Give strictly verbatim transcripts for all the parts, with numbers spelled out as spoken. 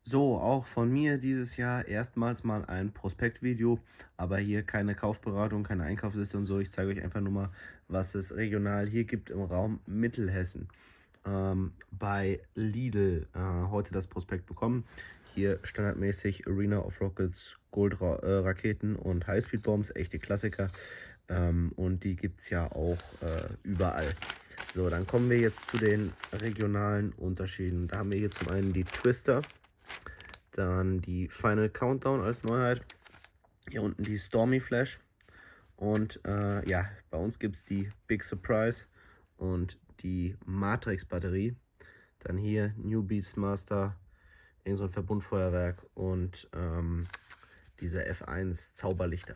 So, auch von mir dieses Jahr erstmals mal ein Prospektvideo, aber hier keine Kaufberatung, keine Einkaufsliste und so. Ich zeige euch einfach nur mal, was es regional hier gibt im Raum Mittelhessen. Ähm, bei Lidl äh, heute das Prospekt bekommen. Hier standardmäßig Arena of Rockets, Gold-Raketen und Highspeed-Bombs, echte Klassiker. Ähm, und die gibt es ja auch äh, überall. So, dann kommen wir jetzt zu den regionalen Unterschieden. Da haben wir hier zum einen die Twister. Dann die Final Countdown als Neuheit. Hier unten die Stormy Flash. Und äh, ja, bei uns gibt es die Big Surprise und die Matrix Batterie. Dann hier New Beastmaster, irgend so ein Verbundfeuerwerk und ähm, diese F eins Zauberlichter.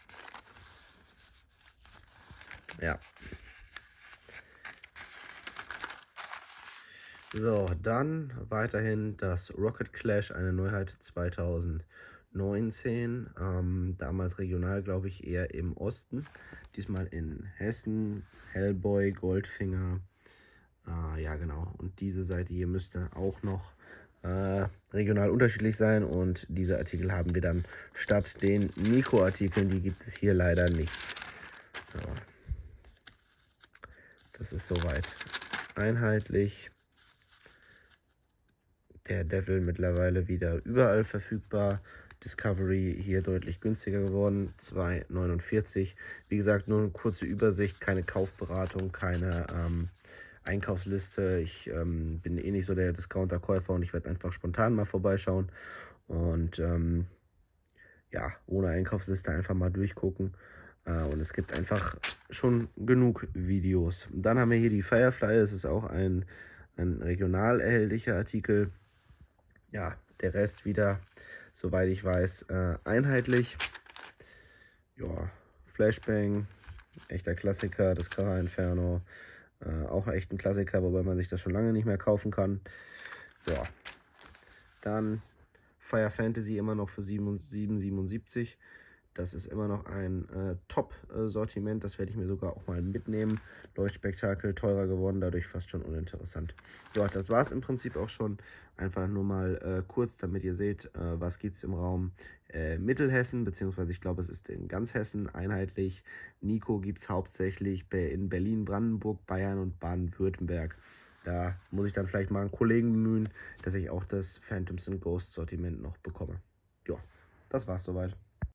Ja. So, dann weiterhin das Rocket Clash, eine Neuheit zweitausendneunzehn. Ähm, damals regional, glaube ich, eher im Osten. Diesmal in Hessen, Hellboy, Goldfinger. Äh, ja, genau. Und diese Seite hier müsste auch noch äh, regional unterschiedlich sein. Und diese Artikel haben wir dann statt den Nico-Artikeln, die gibt es hier leider nicht. So. Das ist soweit einheitlich. Der Devil mittlerweile wieder überall verfügbar. Discovery hier deutlich günstiger geworden, zwei neunundvierzig. Wie gesagt, nur eine kurze Übersicht, keine Kaufberatung, keine ähm, Einkaufsliste. Ich ähm, bin eh nicht so der Discounter-Käufer und ich werde einfach spontan mal vorbeischauen. Und ähm, ja, ohne Einkaufsliste einfach mal durchgucken. Äh, und es gibt einfach schon genug Videos. Dann haben wir hier die Firefly, es ist auch ein, ein regional erhältlicher Artikel. Ja, der Rest wieder, soweit ich weiß, äh, einheitlich. Ja, Flashbang, echter Klassiker, das Kara Inferno, äh, auch echt ein Klassiker, wobei man sich das schon lange nicht mehr kaufen kann. Ja, dann Fire Fantasy immer noch für sieben siebenundsiebzig. Das ist immer noch ein äh, Top-Sortiment, das werde ich mir sogar auch mal mitnehmen. Leuchtspektakel, teurer geworden, dadurch fast schon uninteressant. Ja, das war es im Prinzip auch schon. Einfach nur mal äh, kurz, damit ihr seht, äh, was gibt es im Raum äh, Mittelhessen, beziehungsweise ich glaube, es ist in ganz Hessen einheitlich. Nico gibt es hauptsächlich in Berlin, Brandenburg, Bayern und Baden-Württemberg. Da muss ich dann vielleicht mal einen Kollegen bemühen, dass ich auch das Phantoms and Ghosts Sortiment noch bekomme. Ja, das war's soweit.